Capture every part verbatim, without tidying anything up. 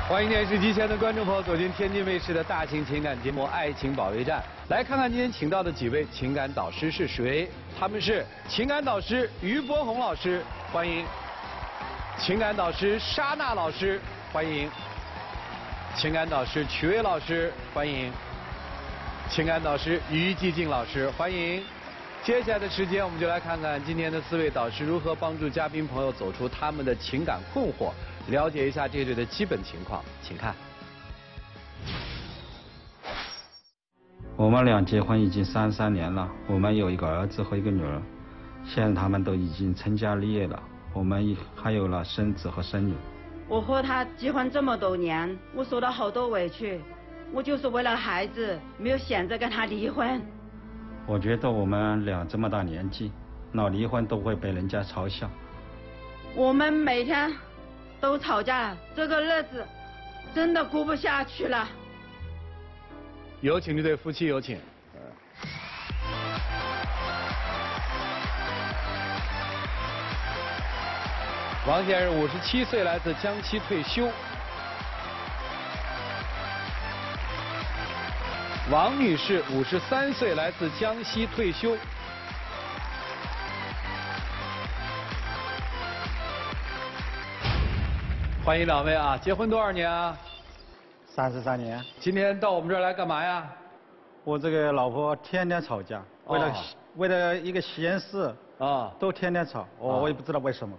欢迎电视机前的观众朋友走进天津卫视的大型情感节目《爱情保卫战》，来看看今天请到的几位情感导师是谁？他们是情感导师于波红老师，欢迎；情感导师莎娜老师，欢迎；情感导师曲薇老师，欢迎；情感导师于继静老师，欢迎。接下来的时间，我们就来看看今天的四位导师如何帮助嘉宾朋友走出他们的情感困惑。 了解一下这对的基本情况，请看。 我们俩结婚已经三十三年了，我们有一个儿子和一个女儿，现在他们都已经成家立业了，我们还有了孙子和孙女。 我和他结婚这么多年，我受了好多委屈，我就是为了孩子，没有选择跟他离婚。 我觉得我们俩这么大年纪，闹离婚都会被人家嘲笑。 我们每天 都吵架，这个日子真的过不下去了。 有请这对夫妻，有请。王先生五十七岁，来自江西退休。王女士五十三岁，来自江西退休。 欢迎两位啊！结婚多少年啊？ 三十三年。 今天到我们这儿来干嘛呀？ 我这个老婆天天吵架， 哦、 为了为了一个闲事啊， 都天天吵，我、哦、我也不知道为什么。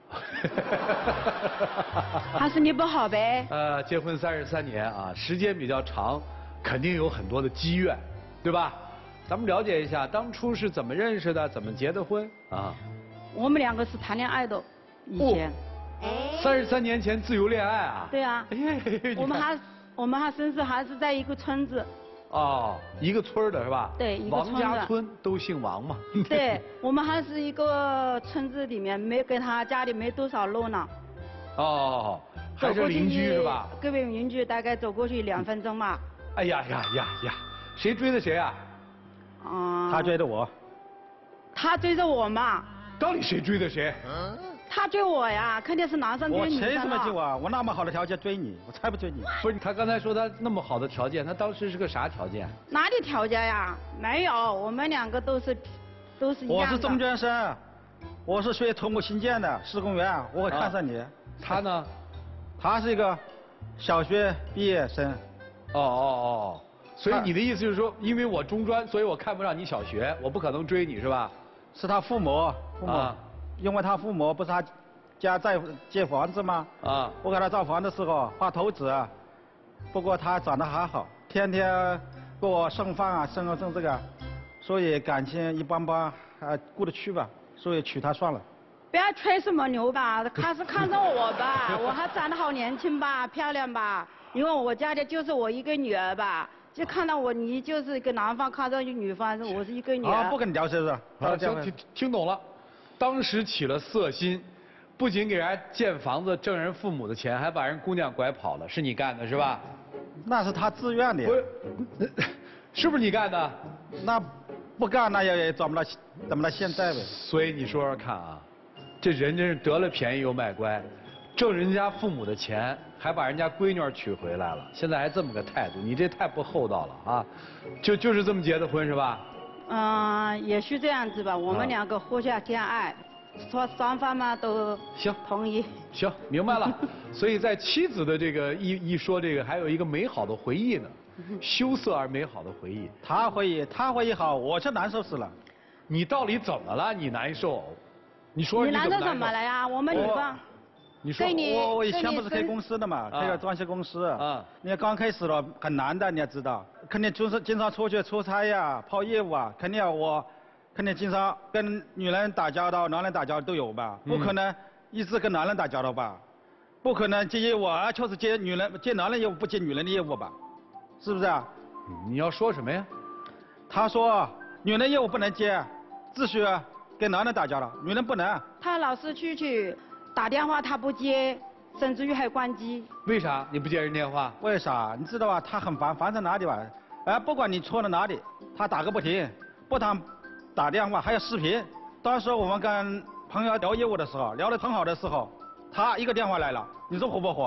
还是你不好呗？ 呃，结婚三十三年啊，时间比较长，肯定有很多的积怨，对吧？咱们了解一下，当初是怎么认识的，怎么结的婚啊？ 我们两个是谈恋爱的，以前。哦三十三年前自由恋爱啊？ 对啊，我们还我们还甚至还是在一个村子。 哦，一个村的是吧？ 对，一个村王家村都姓王嘛。 对，我们还是一个村子里面，没跟他家里没多少路呢。 哦，还是邻居是吧？ 隔壁邻居，大概走过去两分钟嘛。 哎呀呀呀呀！谁追的谁啊？ 啊、嗯。 他追的我。 他追着我嘛。 到底谁追的谁？嗯。 他追我呀，肯定是男生追女生。 我谁怎么追我？我那么好的条件追你，我才不追你。 不是，他刚才说他那么好的条件，他当时是个啥条件？ 哪里条件呀？没有，我们两个都是，都是一样的。 我是中专生，我是学土木新建的施工员，我会看上你。啊、 他呢？ 他是一个小学毕业生。 哦哦哦，所以你的意思就是说，因为我中专，所以我看不上你小学，我不可能追你是吧？ 是他父母，父母。啊 因为他父母不是他家在借房子吗？啊！我给他造房的时候花投资，不过他长得还好，天天给我送饭啊，送啊送这个，所以感情一般般，还过得去吧，所以娶她算了。 不要吹什么牛吧，他是看上我吧，我还长得好年轻吧，漂亮吧，因为我家里就是我一个女儿吧。 就看到我，你就是一个男方看上一个女方，我是一个女儿。 啊，不跟你聊这个。 好，行，听听懂了。当时起了色心，不仅给人家建房子挣人父母的钱，还把人姑娘拐跑了，是你干的是吧？ 那是他自愿的。 不是，是不是你干的？ 那不干那也怎么了？怎么了现在呗？ 所以你说说看啊，这人真是得了便宜又卖乖，挣人家父母的钱。 还把人家闺女娶回来了，现在还这么个态度，你这太不厚道了啊！就就是这么结的婚是吧？ 嗯、呃，也是这样子吧。我们两个互相相爱，说双方嘛都行同意。 行，明白了。所以在妻子的这个一一说这个，还有一个美好的回忆呢，羞涩而美好的回忆。 他回忆，他回忆好，我就难受死了。 你到底怎么了？你难受？你说 你, 你难受怎么了呀？我们女方。 你说我我以前不是开公司的嘛，开个装修公司。啊，你看刚开始了很难的，你要知道，肯定就是经常出去出差呀、跑业务啊，肯定要我，肯定经常跟女人打交道、男人打交道都有吧，不可能一直跟男人打交道吧，不可能接业务啊，就是接女人接男人业务不接女人的业务吧，是不是啊？ 你要说什么呀？ 他说女人业务不能接，只许跟男人打交道，女人不能。 他老是出去。 打电话他不接，甚至于还关机。 为啥你不接人电话？ 为啥？你知道吧？他很烦，烦在哪里吧？哎，不管你错了哪里，他打个不停，不但打电话，还有视频。当时我们跟朋友聊业务的时候，聊得很好的时候，他一个电话来了，你说火不火？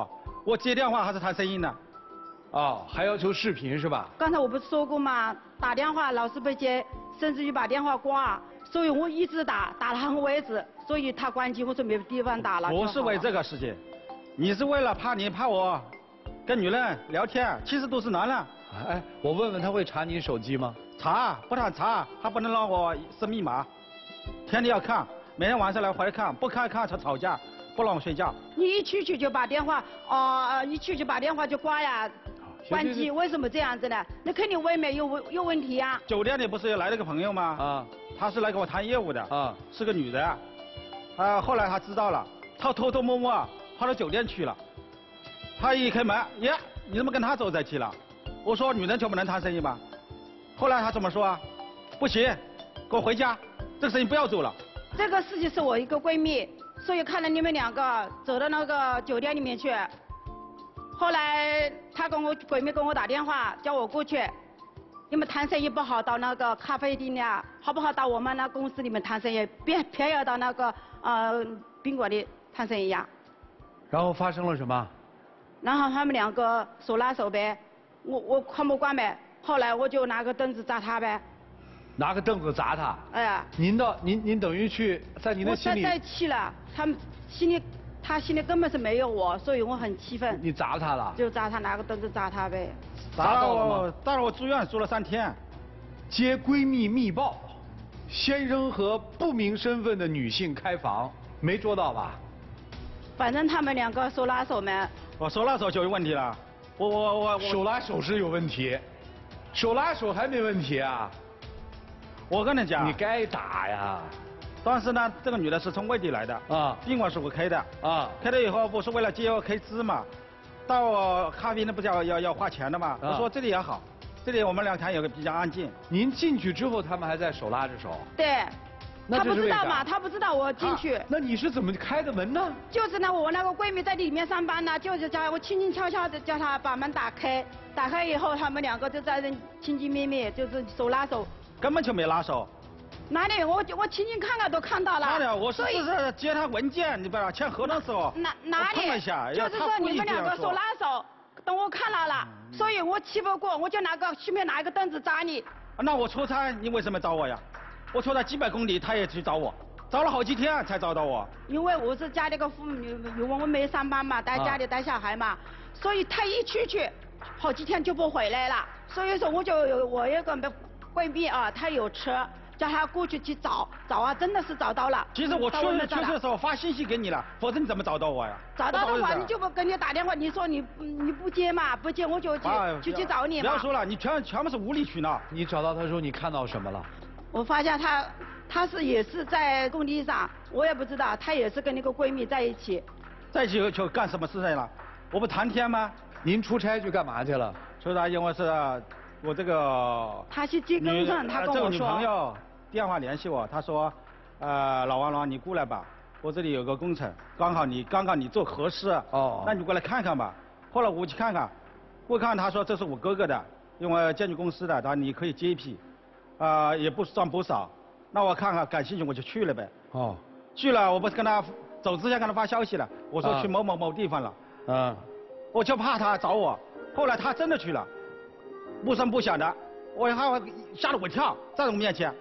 我接电话还是谈生意呢？ 哦，还要求视频是吧？ 刚才我不是说过吗？打电话老是不接，甚至于把电话挂，所以我一直打，打到很为止，所以他关机，我说没地方打了。 不是为这个事情，你是为了怕你怕我跟女人聊天，其实都是男人。 哎，我问问他会查你手机吗？ 查，不但查，还不能让我设密码，天天要看，每天晚上来回来看，不看看才吵架，不让我睡觉。 你一去去就把电话，哦、呃，一去就把电话就挂呀。关机，为什么这样子呢？那肯定未免有有问题呀、啊。 酒店里不是来了个朋友吗？啊，他是来给我谈业务的，啊，是个女的，啊，后来他知道了，他偷偷摸摸跑到酒店去了，他一开门，呀，你怎么跟他走在一起了？我说女人就不能谈生意吗？后来他怎么说啊？不行，给我回家，这个生意不要做了。 这个事情是我一个闺蜜，所以看到你们两个走到那个酒店里面去。后来他跟我闺蜜跟我打电话，叫我过去。你们谈生意不好到那个咖啡厅呀，好不好到我们那公司里面谈生意？别偏要到那个呃宾馆里谈生意呀。 然后发生了什么？ 然后他们两个手拉手呗，我我看不惯呗。后来我就拿个凳子砸他呗。 拿个凳子砸他？ 哎呀。 您到您您等于去在您的心里。 我太气了，他们心里。他心里根本是没有我，所以我很气愤。 你砸他了？ 就砸他，拿个凳子砸他呗。 砸到了吗？当然我住院住了三天。 接闺蜜密报，先生和不明身份的女性开房，没捉到吧？ 反正他们两个手拉手嘛。 我手拉手就有问题了。我我我手拉手是有问题，手拉手还没问题啊？ 我跟你讲。 你该打呀。 当时呢，这个女的是从外地来的，啊，宾馆是我开的，啊，开了以后不是为了接我开支嘛，到咖啡呢不是要要要花钱的嘛，我说这里也好，这里我们俩谈有个比较安静。 您进去之后，他们还在手拉着手？ 对，他不知道嘛，他不知道我进去。 那你是怎么开的门呢？ 就是呢，我那个闺蜜在里面上班呢，就是叫我轻轻悄悄的叫她把门打开，打开以后他们两个就在那亲亲密密，就是手拉手。 根本就没拉手。 哪里？我我亲亲看了都看到了。 哪里？我是只是接他文件，你不知道签合同的时候。 哪哪里？就是说你们两个手拉手，等我看到了，嗯、所以我气不过，我就拿个顺便拿一个凳子砸你。 那我出差，你为什么找我呀？我出差几百公里，他也去找我，找了好几天才找到我。 因为我是家里个父母，因为我没上班嘛，在家里带小孩嘛，啊、所以他一出去，好几天就不回来了。所以说我就有我有个闺蜜啊，她有车。叫他过去去找找啊，真的是找到了。 其实我去去的时候发信息给你了，否则你怎么找到我呀？ 找到的话，你就不跟你打电话，你说你你不接嘛，不接我就去去去找你嘛。 不要说了，你全全部是无理取闹。 你找到他时候，你看到什么了？ 我发现他他是也是在工地上，我也不知道，他也是跟那个闺蜜在一起。 在一起就干什么事情了？我不谈天吗？ 您出差去干嘛去了？ 出差因为是我这个。 他去接工程，他跟我说。 这个女朋友。电话联系我，他说，呃，老王老王你过来吧，我这里有个工程，刚好你刚刚你做合适，哦，那你过来看看吧。后来我去看看，我看他说这是我哥哥的，因为建筑公司的，他说你可以接一批，啊、呃，也不赚不少，那我看看感兴趣我就去了呗。哦，去了我不是跟他走之前跟他发消息了，我说去某某某地方了，嗯、啊，我就怕他找我，后来他真的去了，不声不响的，我还吓了我一跳，在我面前。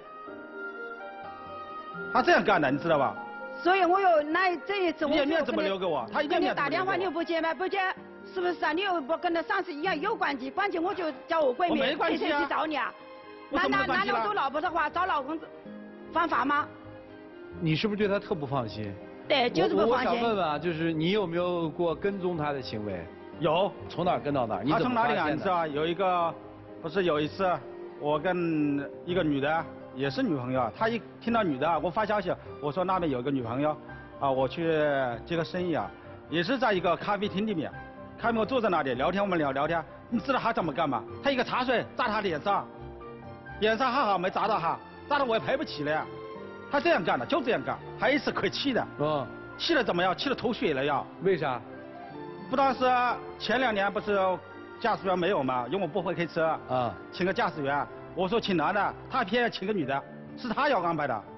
他这样干的，你知道吧？ 所以我有那这一次我面面怎么留给我？他一面面打电话你又不接吗？不接，是不是啊？你又不跟他上次一样又关机？关机我就叫我闺蜜天天去找你啊。难道难道做老婆的话找老公犯法吗？ 你是不是对他特不放心？ 对，就是不放心。 我想问问啊，就是你有没有过跟踪他的行为？ 有。 从哪儿跟到哪儿？ 他从哪里啊？你知道有一个，不是有一次我跟一个女的。也是女朋友，他一听到女的，我发消息，我说那边有个女朋友，啊，我去接个生意啊，也是在一个咖啡厅里面，咖啡我坐在那里聊天，我们聊聊天，你知道他怎么干吗？他一个茶水砸他脸上，脸上还好没砸到他，砸到我也赔不起了呀。他这样干的，就这样干，还一次可气的，嗯，气了怎么样？气得头血了要。 为啥？ 不当时前两年不是驾驶员没有吗？因为我不会开车，啊，请个驾驶员。我说请男的，他偏要请个女的，是他要安排的。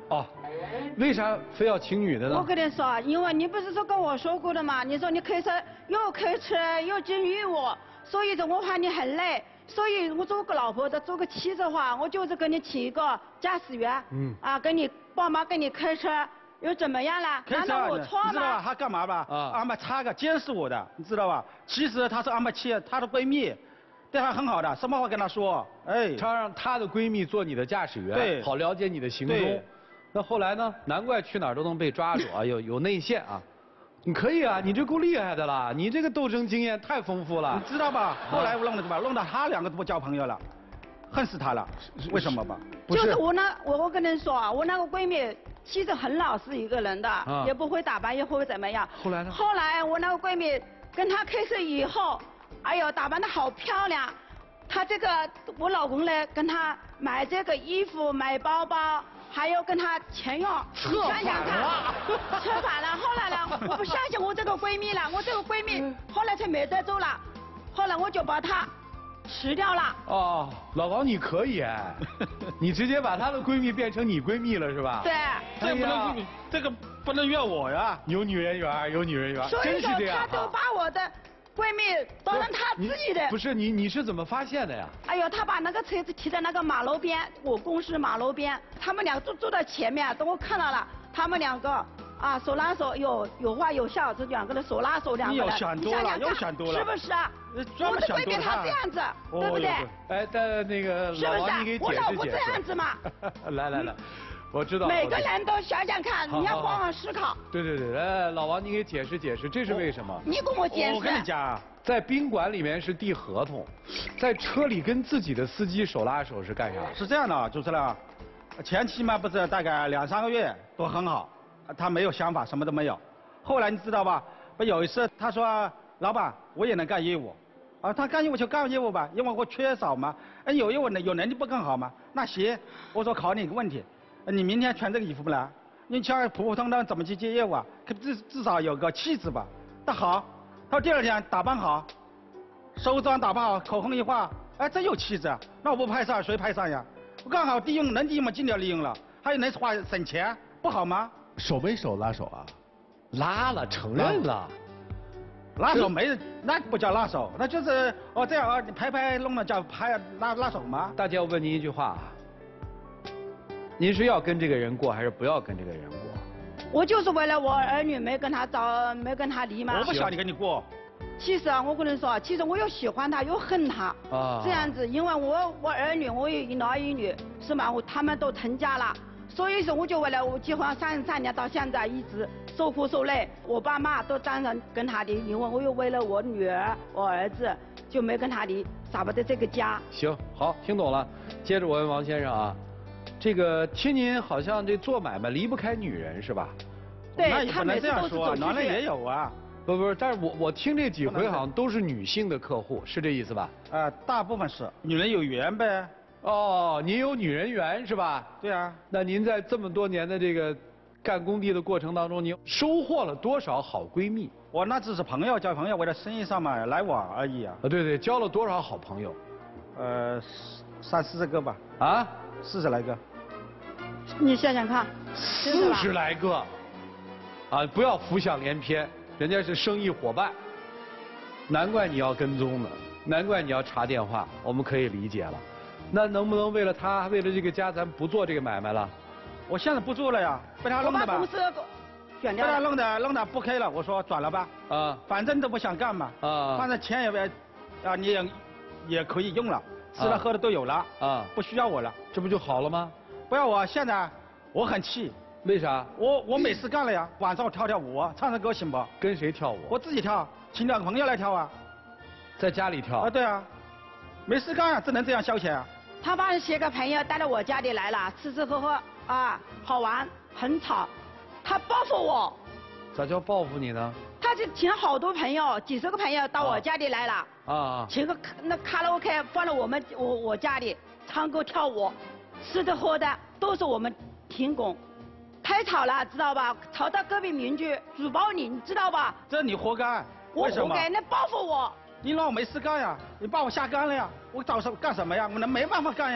哦，为啥非要请女的呢？ 我跟你说，因为你不是说跟我说过的嘛，你说你开车又开车又进医务，所以说我怕你很累，所以我做个老婆的，做个妻子的话，我就是给你请一个驾驶员，嗯，啊，给你爸妈给你开车。又怎么样了？难道我错吗？ 你知道吧？他干嘛吧？啊，安排插个监视我的，你知道吧？其实她是安排妻，她的闺蜜，对她很好的，什么话跟她说？哎， 她让她的闺蜜做你的驾驶员， 对， 好了解你的行踪。那后来呢？难怪去哪儿都能被抓住啊，有有内线啊。你可以啊，你这够厉害的了，你这个斗争经验太丰富了。 你知道吧？后来我弄了什么？弄到他两个都不交朋友了，恨死他了。为什么吧？ 就是我那我我跟你说啊，我那个闺蜜。其实很老实一个人的，啊、也不会打扮，也不会怎么样。 后来呢？ 后来我那个闺蜜跟她开始以后，哎呦，打扮得好漂亮。她这个我老公呢，跟她买这个衣服、买包包，还有跟她钱用。 策反了！ 策反了。后来呢，我不相信我这个闺蜜了，我这个闺蜜后来才没得做了。后来我就把她辞掉了。 哦，老王你可以哎，你直接把她的闺蜜变成你闺蜜了是吧？ 对。 这不能，这个不能怨我呀。 有女人缘，有女人缘， 真是这样。 她都把我的闺蜜当成她自己的。 不是你，你是怎么发现的呀？ 哎呦，她把那个车子停在那个马路边，我公司马路边，他们俩都坐在前面，等我看到了，他们两个。啊，手拉手有有话有笑，这两个人手拉手两个人， 你又想多了，又想多了， 是不是啊？我的闺蜜她这样子，对不对？ 哎，但那个老王，你给解释解释。 我老婆这样子嘛。 来来来，我知道。 每个人都想想看，你要换换思考。 对对对，来，老王，你给解释解释，这是为什么？ 你跟我解释。 我跟你讲， 在宾馆里面是递合同，在车里跟自己的司机手拉手是干啥？ 是这样的，主持人，前期嘛不是大概两三个月都很好。他没有想法，什么都没有。后来你知道吧？不有一次他说：“老板，我也能干业务。”啊，他干业务就干业务吧，因为我缺少嘛。哎，有业务呢，有能力不更好吗？那行，我说考你一个问题，你明天穿这个衣服不来？你像普普通通怎么去接业务啊？可至至少有个气质吧。那好，他说第二天打扮好，梳妆打扮好，口红一画，哎，真有气质。那我不拍上，谁拍上呀？我刚好利用能利用嘛，尽量利用了，还有能花省钱，不好吗？ 手没手拉手啊？ 拉了，承认了。 拉手没，那不叫拉手，那就是哦这样啊，你拍拍弄了叫拍拉拉手吗？ 大姐，我问您一句话，您是要跟这个人过，还是不要跟这个人过？ 我就是为了我儿女没跟他找，没跟他离嘛。 我不想你跟你过。 其实啊，我跟你说，其实我又喜欢他，又恨他。啊。这样子，因为我我儿女，我有一儿一女，是嘛？我他们都成家了。所以说，我就为了我结婚三十三年到现在一直受苦受累，我爸妈都当然跟他离，因为我又为了我女儿、我儿子就没跟他离，舍不得这个家。 行，好，听懂了。接着我问王先生啊，这个听您好像这做买卖离不开女人是吧？ 对， 他每次这样说，男人也有啊。 不不是，但是我我听这几回好像都是女性的客户，是这意思吧？ 呃，大部分是，女人有缘呗。 哦，您有女人缘是吧？ 对啊。 那您在这么多年的这个干工地的过程当中，您收获了多少好闺蜜？ 我那只是朋友，交朋友，为了生意上嘛来往而已啊。 啊，对对，交了多少好朋友？ 呃，三四十个吧。 啊？ 四十来个。 你想想看。 四十来个。啊，不要浮想联翩，人家是生意伙伴。难怪你要跟踪呢，难怪你要查电话，我们可以理解了。那能不能为了他，为了这个家，咱不做这个买卖了？ 我现在不做了呀，被他弄的吧。 我把公司选掉了。 被他弄的弄的不开了，我说转了吧。啊。反正都不想干嘛。啊。反正钱也别，啊你也也可以用了，吃的喝的都有了。啊。不需要我了， 这不就好了吗？ 不要我，现在我很气。 为啥？ 我我没事干了呀，晚上我跳跳舞，唱唱歌行不？ 跟谁跳舞？ 我自己跳，请两个朋友来跳啊。 在家里跳？ 啊对啊，没事干啊，只能这样消遣啊。 他把些个朋友带到我家里来了，吃吃喝喝啊，好玩，很吵。他报复我。 咋叫报复你呢？ 他就请好多朋友，几十个朋友到我家里来了。啊啊。请个那卡拉 OK 放到我们我我家里，唱歌跳舞，吃的喝的都是我们提供。太吵了，知道吧？吵到隔壁邻居举报你，你知道吧？ 这你活该。 我活该，那报复我。 你让我没事干呀，你把我下岗了呀，我找什干什么呀？我那没办法干呀。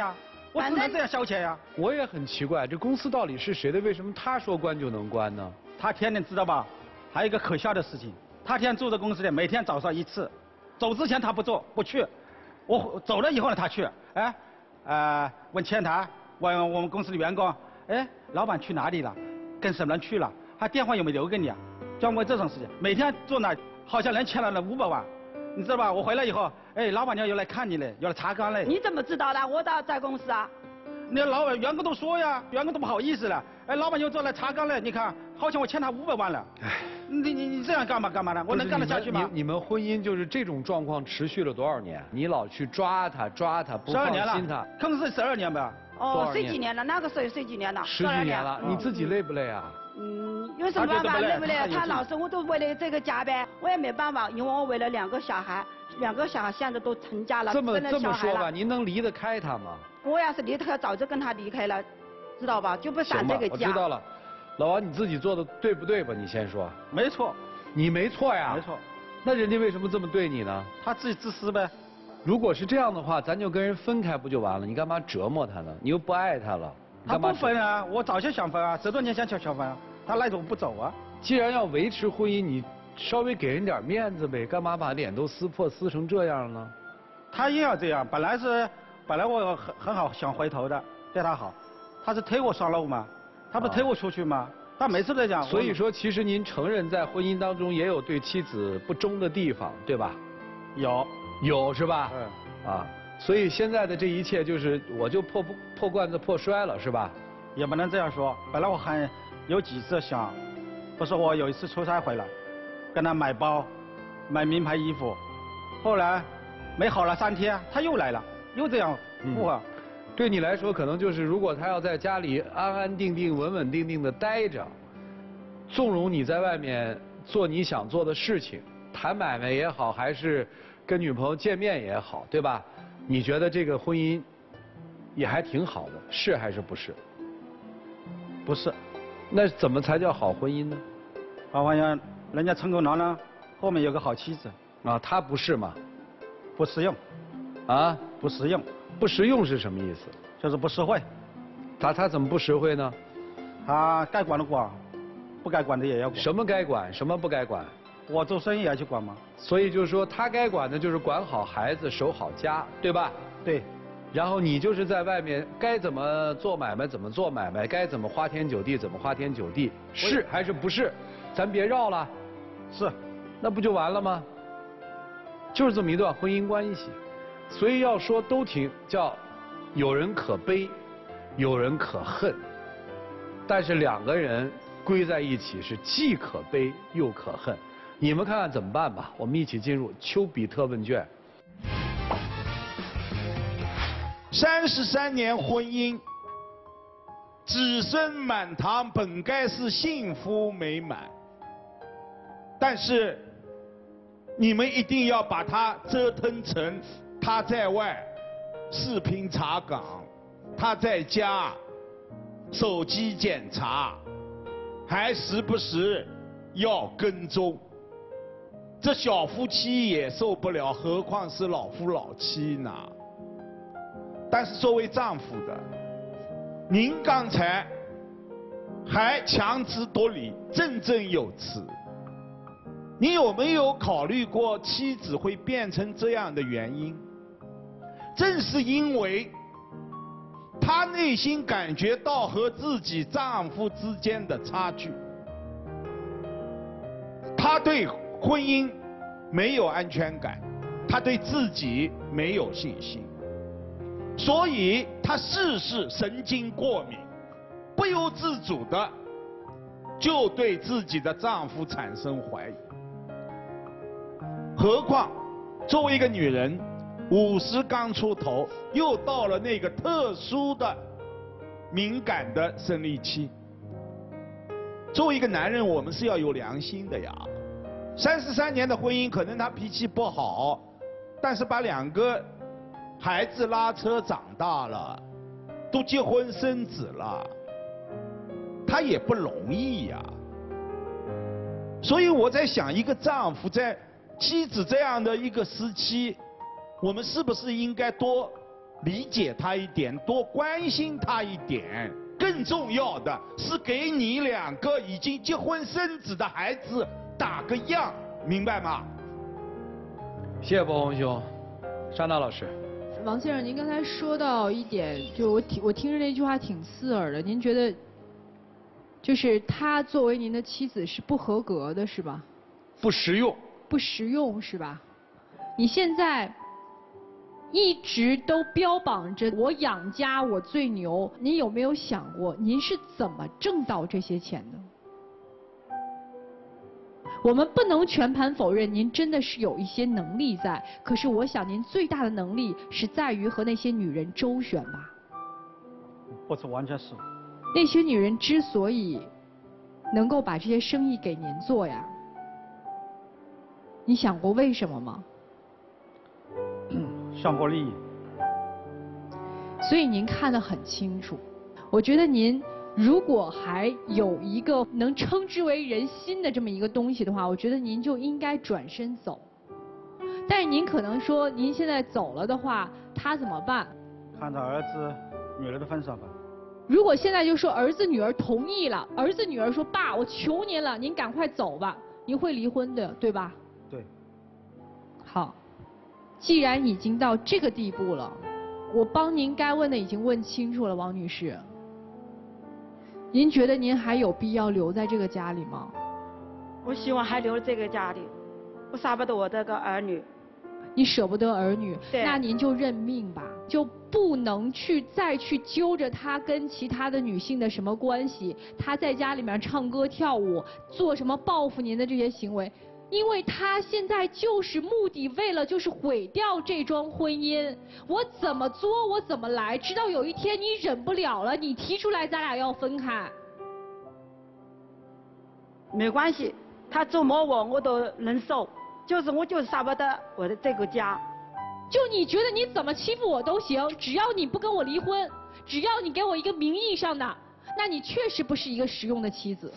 我只能这样消遣呀。 我也很奇怪，这公司到底是谁的？为什么他说关就能关呢？ 他天天知道吧？还有一个可笑的事情，他天天住在公司里，每天早上一次，走之前他不做不去，我走了以后呢他去，哎，呃，问前台，问我们公司的员工，哎，老板去哪里了？跟什么人去了？他电话有没有留给你啊？专问这种事情，每天坐那，好像人欠了那五百万，你知道吧？我回来以后，哎，老板娘又来看你嘞，又来查岗嘞。 你怎么知道的？我咋在公司啊？ 那老板员工都说呀，员工都不好意思了。哎，老板又做来查岗了，你看，好像我欠他五百万了。哎，你你你这样干嘛干嘛呢？我能干得下去吗？ 你你们婚姻就是这种状况持续了多少年？你老去抓他抓他，不放心他。 可能是十二年吧。 哦，十几年了，那个时候十几年了。 十几年了，你自己累不累啊？ 嗯，有什么办法？累不累？他老是我都为了这个加班，我也没办法，因为我为了两个小孩，两个小孩现在都成家了， 这么这么说吧，您能离得开他吗？ 我要是离得开，早就跟他离开了，知道吧？就不闪这个家。 我知道了，老王你自己做的对不对吧？你先说。 没错。 你没错呀。 没错。 那人家为什么这么对你呢？ 他自己自私呗。 如果是这样的话，咱就跟人分开不就完了？你干嘛折磨他呢？你又不爱他了。 他不分啊，我早就想分啊，十多年前就想分啊，他赖着我不走啊。 既然要维持婚姻，你稍微给人点面子呗，干嘛把脸都撕破撕成这样呢？ 他也要这样，本来是。本来我很很好想回头的，对他好，他是推我上路嘛，他不推我出去吗？他每次都讲。 所以说，其实您承认在婚姻当中也有对妻子不忠的地方，对吧？ 有， 有是吧？ 嗯。 啊，所以现在的这一切就是我就破破罐子破摔了，是吧？ 也不能这样说，本来我还有几次想，不是我有一次出差回来，跟他买包，买名牌衣服，后来没好了三天，他又来了。又这样，哇、嗯！ 对你来说，可能就是如果他要在家里安安定定、稳稳定定的待着，纵容你在外面做你想做的事情，谈买卖也好，还是跟女朋友见面也好，对吧？你觉得这个婚姻也还挺好的，是还是不是？ 不是。 那怎么才叫好婚姻呢？ 好婚姻，人家成功男人后面有个好妻子。 啊，他不是吗？ 不实用。 啊？ 不实用， 不实用是什么意思？ 就是不实惠。 他他怎么不实惠呢？ 他该管的管，不该管的也要管。 什么该管，什么不该管？ 我做生意也要去管吗？ 所以就是说，他该管的就是管好孩子，守好家，对吧？ 对。 然后你就是在外面该怎么做买卖怎么做买卖，该怎么花天酒地怎么花天酒地，是还是不是？咱别绕了。 是。 那不就完了吗？就是这么一段婚姻关系。所以要说都挺叫，有人可悲，有人可恨，但是两个人归在一起是既可悲又可恨。你们看看怎么办吧？我们一起进入丘比特问卷。 三十三年婚姻，子孙满堂，本该是幸福美满，但是你们一定要把它折腾成。他在外视频查岗，他在家手机检查，还时不时要跟踪。这小夫妻也受不了，何况是老夫老妻呢？但是作为丈夫的，您刚才还强词夺理，振振有词。你有没有考虑过妻子会变成这样的原因？正是因为她内心感觉到和自己丈夫之间的差距，她对婚姻没有安全感，她对自己没有信心，所以她事事神经过敏，不由自主的就对自己的丈夫产生怀疑。何况作为一个女人，五十刚出头，又到了那个特殊的敏感的生理期。作为一个男人，我们是要有良心的呀。三十三年的婚姻，可能他脾气不好，但是把两个孩子拉扯长大了，都结婚生子了，他也不容易呀。所以我在想，一个丈夫在妻子这样的一个时期，我们是不是应该多理解他一点，多关心他一点。更重要的是给你两个已经结婚生子的孩子打个样，明白吗？ 谢谢波红兄，沙娜老师。 王先生，您刚才说到一点，就我听我听着那句话挺刺耳的。您觉得，就是他作为您的妻子是不合格的，是吧？ 不实用。 不实用是吧？你现在一直都标榜着我养家我最牛，您有没有想过您是怎么挣到这些钱的？我们不能全盘否认您真的是有一些能力在，可是我想您最大的能力是在于和那些女人周旋吧？ 不是，完全是。 那些女人之所以能够把这些生意给您做呀，你想过为什么吗？ 想过利益。 所以您看得很清楚。我觉得您如果还有一个能称之为人心的这么一个东西的话，我觉得您就应该转身走。但是您可能说，您现在走了的话，他怎么办？ 看着儿子、女儿的份上吧。 如果现在就说儿子女儿同意了，儿子女儿说爸，我求您了，您赶快走吧，您会离婚的，对吧？ 对。 好。既然已经到这个地步了，我帮您该问的已经问清楚了，王女士。您觉得您还有必要留在这个家里吗？ 我希望还留在这个家里，我舍不得我这个儿女。 你舍不得儿女， 对， 那您就认命吧，就不能去再去揪着他跟其他的女性的什么关系，他在家里面唱歌跳舞，做什么报复您的这些行为。因为他现在就是目的，为了就是毁掉这桩婚姻。我怎么作我怎么来，直到有一天你忍不了了，你提出来咱俩要分开。 没关系，他折磨我我都能受，就是我就是舍不得我的这个家。 就你觉得你怎么欺负我都行，只要你不跟我离婚，只要你给我一个名义上的，那你确实不是一个实用的妻子。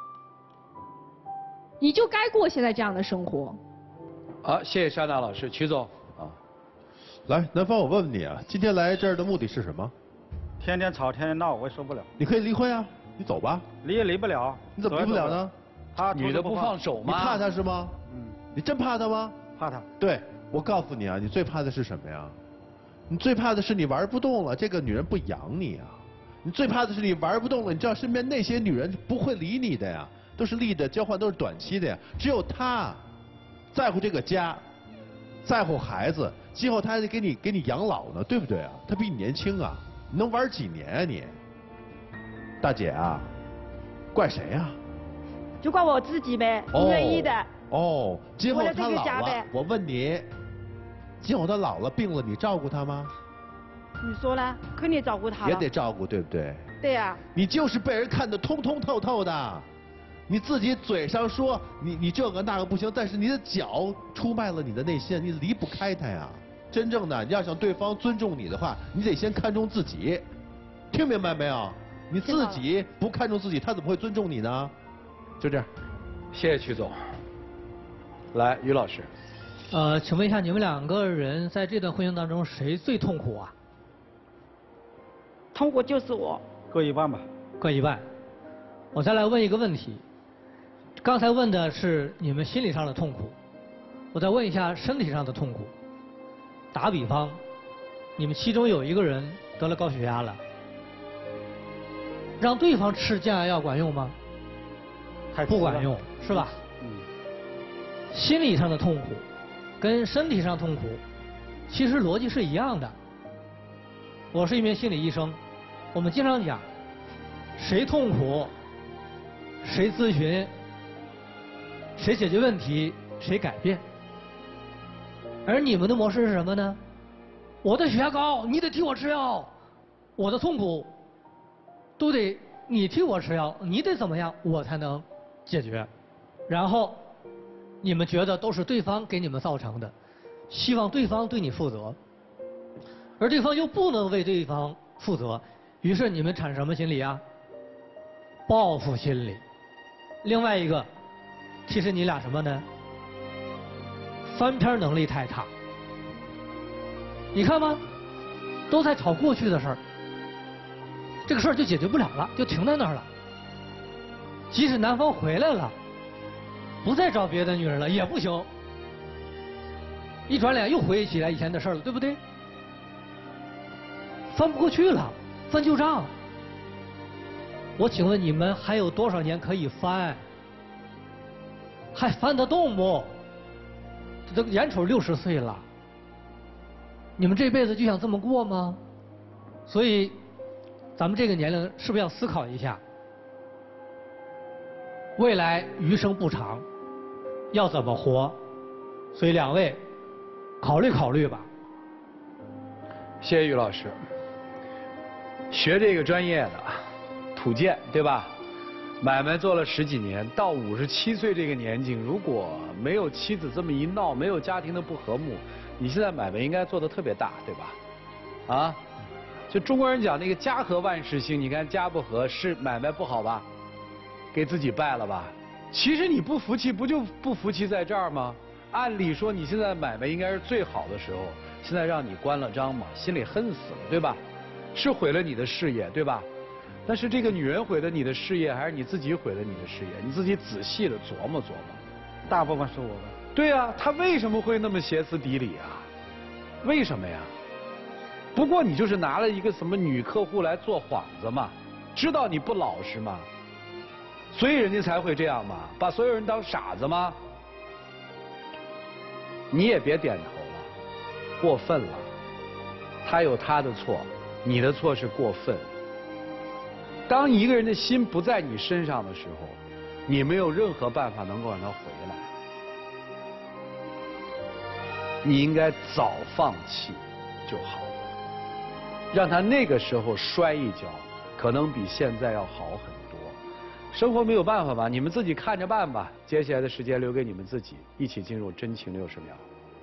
你就该过现在这样的生活。 好，谢谢沙娜老师，曲总啊， 来，南方，我问问你啊，今天来这儿的目的是什么？ 天天吵，天天闹，我也受不了。 你可以离婚啊，你走吧。 离也离不了。 你怎么离不了呢？ 他女的不放手吗？ 你怕他是吗？嗯。你真怕他吗？ 怕他。 对，我告诉你啊，你最怕的是什么呀？你最怕的是你玩不动了，这个女人不养你啊。你最怕的是你玩不动了，你知道身边那些女人不会理你的呀。都是利的交换，都是短期的呀。只有他在乎这个家，在乎孩子，今后他还得给你给你养老呢，对不对啊？他比你年轻啊，你能玩几年啊你？大姐啊，怪谁啊？ 就怪我自己呗，不愿意的。 哦，今后他老了， 我问你，今后他老了病了，你照顾他吗？ 你说呢？肯定照顾他。 也得照顾，对不对？ 对呀、啊。 你就是被人看得通通透透的。你自己嘴上说你你这个那个不行，但是你的脚出卖了你的内心，你离不开他呀。真正的你要想对方尊重你的话，你得先看重自己，听明白没有？你自己不看重自己，他怎么会尊重你呢？就这样。 谢谢曲总。来，于老师。 呃，请问一下，你们两个人在这段婚姻当中谁最痛苦啊？ 痛苦就是我。 各一半吧。 各一半。我再来问一个问题。刚才问的是你们心理上的痛苦，我再问一下身体上的痛苦。打比方，你们其中有一个人得了高血压了，让对方吃降压药管用吗？不管用，是吧？嗯。心理上的痛苦跟身体上痛苦，其实逻辑是一样的。我是一名心理医生，我们经常讲，谁痛苦，谁咨询。谁解决问题，谁改变。而你们的模式是什么呢？我的血压高，你得替我吃药；我的痛苦，都得你替我吃药，你得怎么样，我才能解决。然后，你们觉得都是对方给你们造成的，希望对方对你负责，而对方又不能为对方负责，于是你们产生什么心理啊？报复心理。另外一个。其实你俩什么呢？翻篇能力太差。你看吧， 都在吵过去的事儿，这个事儿就解决不了了，就停在那儿了。即使男方回来了，不再找别的女人了也不行，一转脸又回忆起来以前的事儿了，对不对？翻不过去了，翻旧账。我请问你们还有多少年可以翻？还翻得动不？这都眼瞅六十岁了，你们这辈子就想这么过吗？所以，咱们这个年龄是不是要思考一下，未来余生不长，要怎么活？所以两位考虑考虑吧。 谢谢于老师。学这个专业的土建对吧？买卖做了十几年，到五十七岁这个年纪，如果没有妻子这么一闹，没有家庭的不和睦，你现在买卖应该做得特别大，对吧？啊，就中国人讲那个家和万事兴，你看家不和是买卖不好吧？给自己败了吧？其实你不服气，不就不服气在这儿吗？按理说你现在买卖应该是最好的时候，现在让你关了张嘛，心里恨死了，对吧？是毁了你的事业，对吧？但是这个女人毁了你的事业，还是你自己毁了你的事业？你自己仔细的琢磨琢磨。 大部分是我的。 对呀、啊，他为什么会那么歇斯底里啊？为什么呀？不过你就是拿了一个什么女客户来做幌子嘛，知道你不老实嘛，所以人家才会这样嘛，把所有人当傻子吗？你也别点头了，过分了。他有他的错，你的错是过分。当一个人的心不在你身上的时候，你没有任何办法能够让他回来。你应该早放弃就好了，让他那个时候摔一跤，可能比现在要好很多。生活没有办法吧，你们自己看着办吧。接下来的时间留给你们自己，一起进入真情六十秒。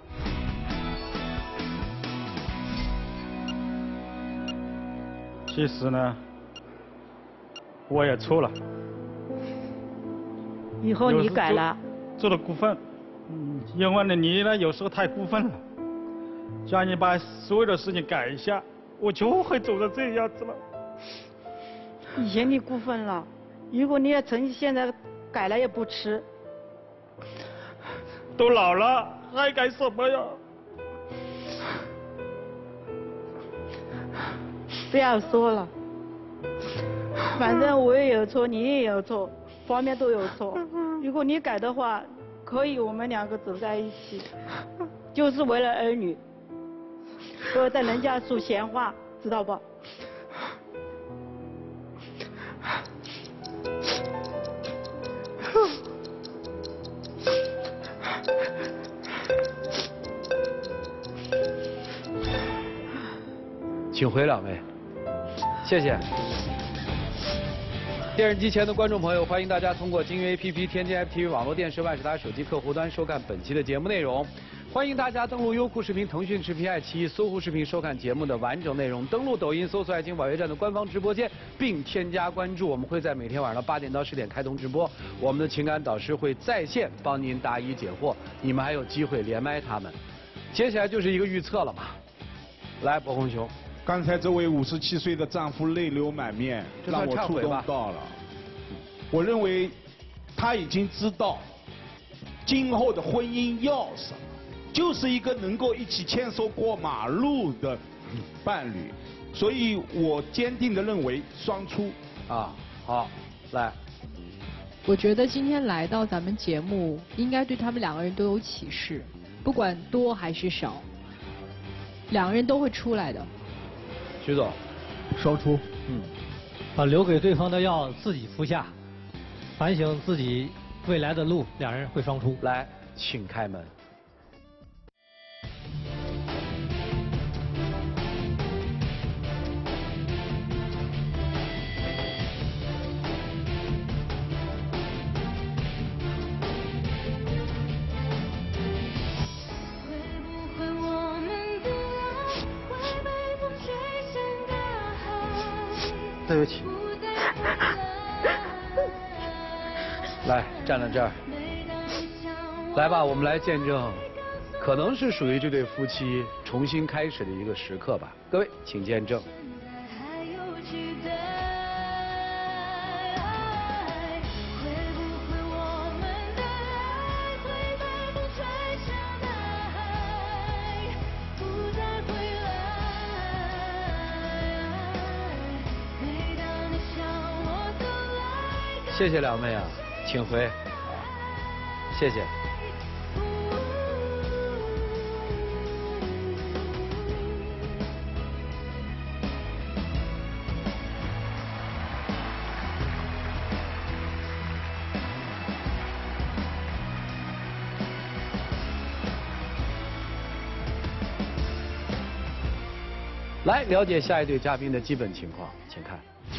其实呢，我也错了。 以后你改了。 做了过分，嗯，因为呢你呢有时候太过分了。只要你把所有的事情改一下，我就会走到这样子了。 以前你过分了，如果你也成现在改了也不迟。 都老了还改什么呀？ 不要说了，反正我也有错，你也有错，方面都有错。如果你改的话，可以我们两个走在一起，就是为了儿女，不要在人家说闲话，知道不？ 请回两位，谢谢。电视机前的观众朋友，欢迎大家通过京约 A P P、天津 F T V 网络电视、万事达手机客户端收看本期的节目内容。欢迎大家登录优酷视频、腾讯视频、爱奇艺、搜狐视频收看节目的完整内容。登录抖音搜索“爱情保卫战”的官方直播间，并添加关注。我们会在每天晚上八点到十点开通直播，我们的情感导师会在线帮您答疑解惑，你们还有机会连麦他们。接下来就是一个预测了嘛，来，博红兄。 刚才这位五十七岁的丈夫泪流满面，让我触动到了。我认为他已经知道今后的婚姻要什么，就是一个能够一起牵手过马路的伴侣。所以我坚定地认为双出。 啊，好，来。 我觉得今天来到咱们节目，应该对他们两个人都有启示，不管多还是少，两个人都会出来的。 徐总， 双出，嗯，把留给对方的药自己服下，反省自己未来的路，两人会双出。 来，请开门。 对不起。 来，站在这儿。来吧，我们来见证，可能是属于这对夫妻重重新开始的一个时刻吧。各位，请见证。谢谢两位啊，请回。谢谢。来了解下一对嘉宾的基本情况，请看。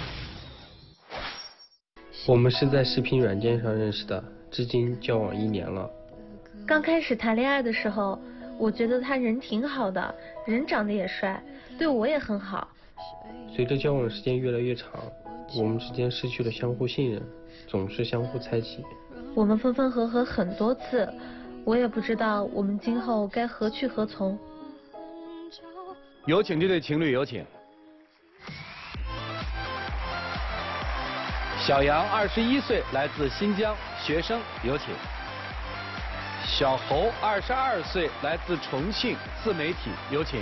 我们是在视频软件上认识的，至今交往一年了。 刚开始谈恋爱的时候，我觉得他人挺好的，人长得也帅，对我也很好。 随着交往时间越来越长，我们之间失去了相互信任，总是相互猜忌。 我们分分合合很多次，我也不知道我们今后该何去何从。 有请这对情侣，有请。小杨，二十一岁，来自新疆，学生，有请。小侯，二十二岁，来自重庆，自媒体，有请。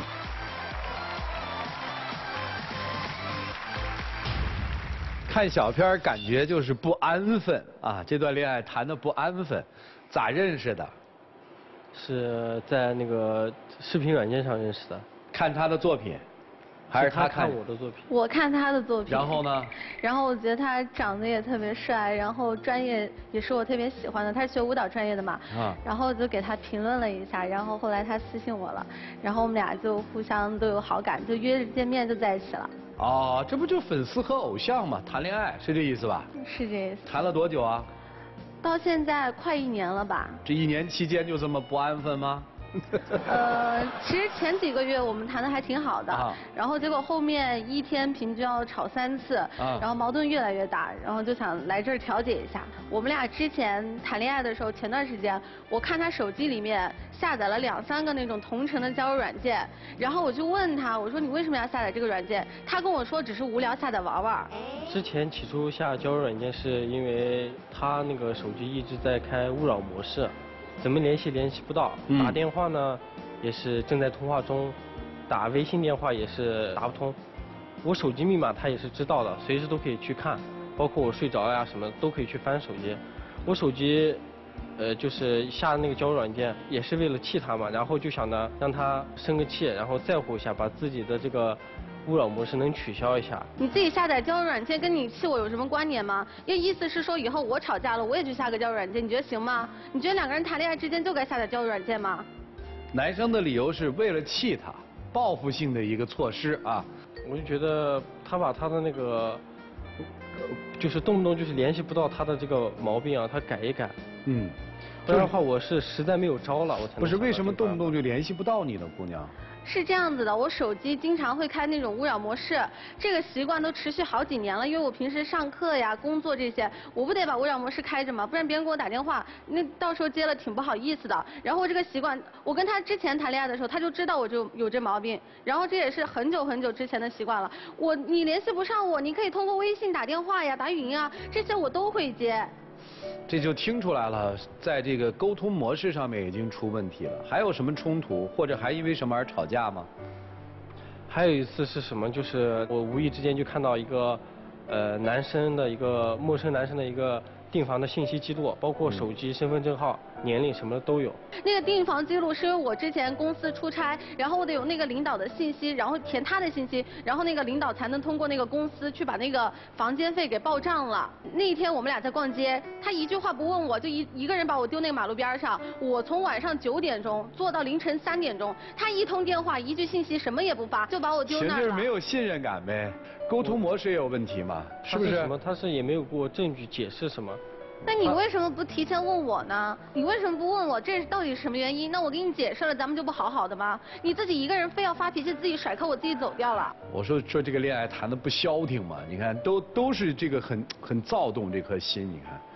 看小片感觉就是不安分啊，这段恋爱谈的不安分，咋认识的？ 是在那个视频软件上认识的。 看他的作品。还是他看我的作品， 我看他的作品。 然后呢？ 然后我觉得他长得也特别帅，然后专业也是我特别喜欢的。他是学舞蹈专业的嘛。啊。然后就给他评论了一下，然后后来他私信我了，然后我们俩就互相都有好感，就约着见面就在一起了。 哦，这不就粉丝和偶像嘛，谈恋爱是这意思吧？ 是这意思。 谈了多久啊？ 到现在快一年了吧。 这一年期间就这么不安分吗？ 呃，其实前几个月我们谈的还挺好的， 啊、 然后结果后面一天平均要吵三次，啊、然后矛盾越来越大，然后就想来这儿调解一下。我们俩之前谈恋爱的时候，前段时间我看他手机里面下载了两三个那种同城的交友软件，然后我就问他，我说你为什么要下载这个软件？他跟我说只是无聊下载玩玩。 之前起初下交友软件是因为他那个手机一直在开勿扰模式。怎么联系联系不到，打电话呢、嗯、也是正在通话中，打微信电话也是打不通。我手机密码他也是知道的，随时都可以去看，包括我睡着呀什么都可以去翻手机。我手机，呃，就是下那个交友软件也是为了气他嘛，然后就想着让他生个气，然后在乎一下，把自己的这个勿扰模式能取消一下。 你自己下载交友软件跟你气我有什么关联吗？因为意思是说以后我吵架了，我也去下个交友软件，你觉得行吗？你觉得两个人谈恋爱之间就该下载交友软件吗？ 男生的理由是为了气他，报复性的一个措施啊。 我就觉得他把他的那个，就是动不动就是联系不到他的这个毛病啊，他改一改。嗯。不然的话，我是实在没有招了，我才能。 不是为什么动不动就联系不到你呢，姑娘？ 是这样子的，我手机经常会开那种勿扰模式，这个习惯都持续好几年了。因为我平时上课呀、工作这些，我不得把勿扰模式开着吗？不然别人给我打电话，那到时候接了挺不好意思的。然后这个习惯，我跟他之前谈恋爱的时候，他就知道我就有这毛病。然后这也是很久很久之前的习惯了。我你联系不上我，你可以通过微信打电话呀、打语音啊，这些我都会接。 这就听出来了，在这个沟通模式上面已经出问题了。还有什么冲突，或者还因为什么而吵架吗？ 还有一次是什么？就是我无意之间就看到一个，呃，男生的一个陌生男生的一个订房的信息记录，包括手机、身份证号、年龄什么的都有。 那个订房记录是因为我之前公司出差，然后我得有那个领导的信息，然后填他的信息，然后那个领导才能通过那个公司去把那个房间费给报账了。那一天我们俩在逛街，他一句话不问我就一一个人把我丢那个马路边上，我从晚上九点钟坐到凌晨三点钟，他一通电话一句信息什么也不发，就把我丢那儿了。 全是没有信任感呗，沟通模式也有问题嘛，是不是？ 他是什么？他是也没有给我证据解释什么。 那你为什么不提前问我呢？你为什么不问我这到底是什么原因？那我给你解释了，咱们就不好好的吗？你自己一个人非要发脾气，自己甩开我自己走掉了。 我说说这个恋爱谈的不消停嘛，你看都都是这个很很躁动这颗心，你看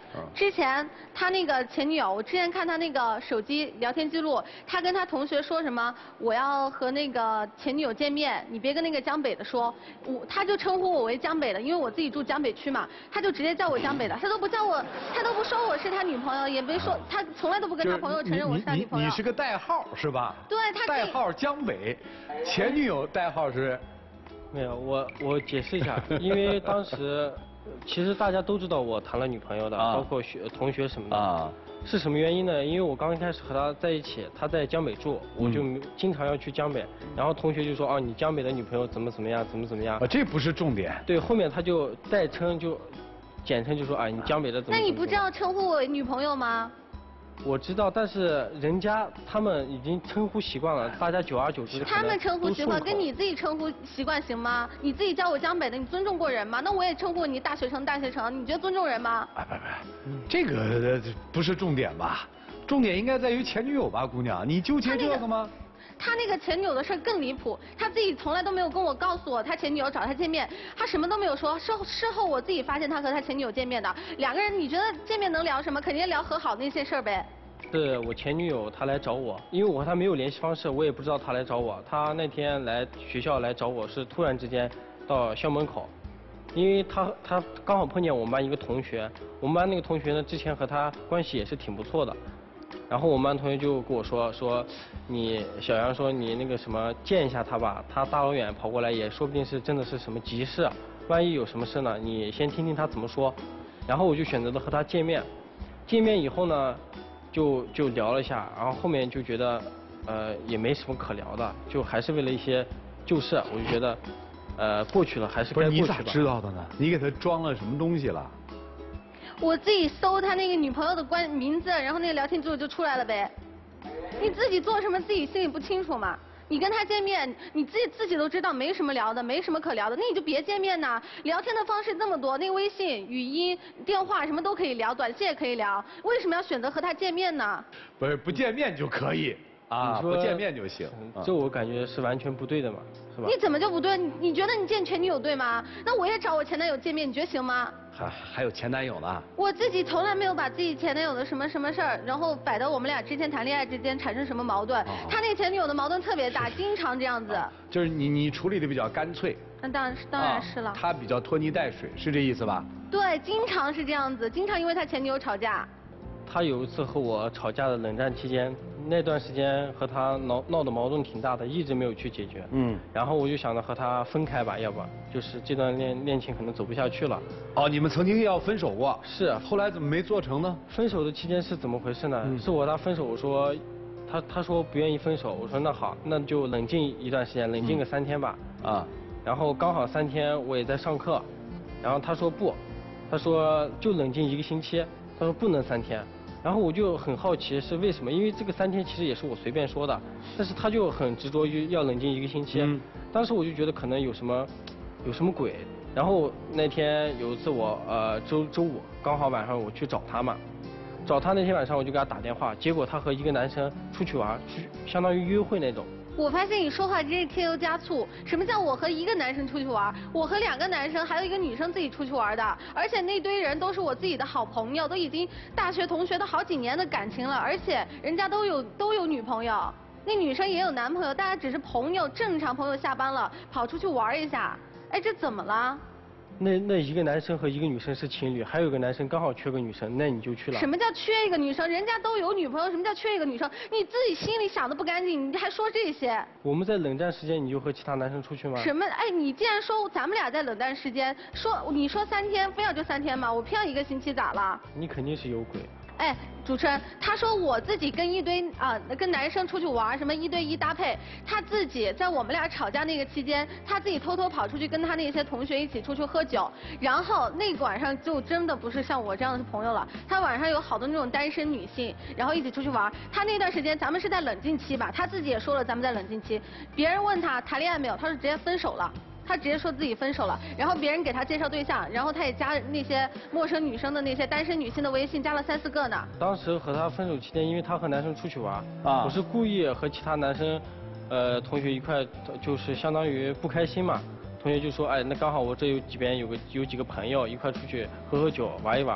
之前他那个前女友，我之前看他那个手机聊天记录，他跟他同学说什么，我要和那个前女友见面，你别跟那个江北的说，我他就称呼我为江北的，因为我自己住江北区嘛，他就直接叫我江北的，他都不叫我，他都不说我是他女朋友，也没说他从来都不跟他朋友承认我是他女朋友。 你是个代号是吧？ 对，他代号江北，前女友代号是？ 没有，我我解释一下，因为当时。其实大家都知道我谈了女朋友的，啊、包括学同学什么的。啊。是什么原因呢？因为我刚一开始和他在一起，他在江北住，我就经常要去江北。嗯、然后同学就说：“哦，你江北的女朋友怎么怎么样，怎么怎么样。” 啊，这不是重点。 对，后面他就代称就，简称就说：“啊，你江北的怎么。” 那你不这样称呼我女朋友吗？ 我知道，但是人家他们已经称呼习惯了，大家久而久之。 他们称呼习惯跟你自己称呼习惯行吗？你自己叫我江北的，你尊重过人吗？那我也称呼你大学城大学城，你觉得尊重人吗？ 哎，不不，这个不是重点吧？重点应该在于前女友吧，姑娘，你纠结这个吗？ 他那个前女友的事更离谱，他自己从来都没有跟我告诉我他前女友找他见面，他什么都没有说。事事后我自己发现他和他前女友见面的，两个人你觉得见面能聊什么？肯定聊和好那些事儿呗。 是我前女友，她来找我，因为我和她没有联系方式，我也不知道她来找我。她那天来学校来找我是突然之间到校门口，因为她她刚好碰见我们班一个同学，我们班那个同学呢之前和她关系也是挺不错的。然后我们班同学就跟我说说，你小杨说你那个什么见一下他吧，他大老远跑过来也说不定是真的是什么急事，万一有什么事呢，你先听听他怎么说。然后我就选择了和他见面，见面以后呢，就就聊了一下，然后后面就觉得呃也没什么可聊的，就还是为了一些旧事，我就觉得呃过去了还是该过去吧。 不是你咋知道的呢？你给他装了什么东西了？ 我自己搜他那个女朋友的关名字，然后那个聊天记录就出来了呗。你自己做什么自己心里不清楚吗？你跟他见面，你自己自己都知道没什么聊的，没什么可聊的，那你就别见面呐。聊天的方式这么多，那个微信、语音、电话什么都可以聊，短信也可以聊，为什么要选择和他见面呢？ 不是不见面就可以啊，不见面就行。 这我感觉是完全不对的嘛，是吧？ 你怎么就不对？你你觉得你见前女友对吗？那我也找我前男友见面，你觉得行吗？ 还还有前男友呢？ 我自己从来没有把自己前男友的什么什么事儿，然后摆到我们俩之前谈恋爱之间产生什么矛盾。哦、他那前女友的矛盾特别大，经常这样子。啊、 就是你你处理的比较干脆。 那当然是当然是了。啊、 他比较拖泥带水，是这意思吧？ 对，经常是这样子，经常因为他前女友吵架。 他有一次和我吵架的冷战期间，那段时间和他闹闹的矛盾挺大的，一直没有去解决。嗯。然后我就想着和他分开吧，要不就是这段恋恋情可能走不下去了。 哦，你们曾经要分手过？ 是。 后来怎么没做成呢？ 分手的期间是怎么回事呢？嗯、是我和他分手，我说，他他说不愿意分手，我说那好，那就冷静一段时间，冷静个三天吧。嗯、啊。然后刚好三天我也在上课，然后他说不，他说就冷静一个星期，他说不能三天。然后我就很好奇是为什么，因为这个三天其实也是我随便说的，但是他就很执着于要冷静一个星期。嗯、当时我就觉得可能有什么，有什么鬼。然后那天有一次我呃周周五刚好晚上我去找他嘛，找他那天晚上我就给他打电话，结果他和一个男生出去玩，去相当于约会那种。 我发现你说话真是添油加醋。什么叫我和一个男生出去玩？我和两个男生还有一个女生自己出去玩的，而且那堆人都是我自己的好朋友，都已经大学同学的好几年的感情了，而且人家都有都有女朋友，那女生也有男朋友，大家只是朋友，正常朋友下班了跑出去玩一下，哎，这怎么了？ 那那一个男生和一个女生是情侣，还有一个男生刚好缺个女生，那你就去了。 什么叫缺一个女生？人家都有女朋友，什么叫缺一个女生？你自己心里想的不干净，你还说这些？ 我们在冷战时间你就和其他男生出去吗？ 什么？哎，你既然说咱们俩在冷战时间，说你说三天，非要就三天吗？我偏要一个星期咋了？ 你肯定是有鬼。 哎，主持人，他说我自己跟一堆啊跟男生出去玩，什么一对一搭配，他自己在我们俩吵架那个期间，他自己偷偷跑出去跟他那些同学一起出去喝酒，然后那个晚上就真的不是像我这样的朋友了，他晚上有好多那种单身女性，然后一起出去玩，他那段时间咱们是在冷静期吧，他自己也说了咱们在冷静期，别人问他谈恋爱没有，他说直接分手了。他直接说自己分手了，然后别人给他介绍对象，然后他也加那些陌生女生的那些单身女性的微信，加了三四个呢。 当时和他分手期间，因为他和男生出去玩，啊，我是故意和其他男生，呃，同学一块，就是相当于不开心嘛。同学就说，哎，那刚好我这有几边有个有几个朋友一块出去喝喝酒玩一玩，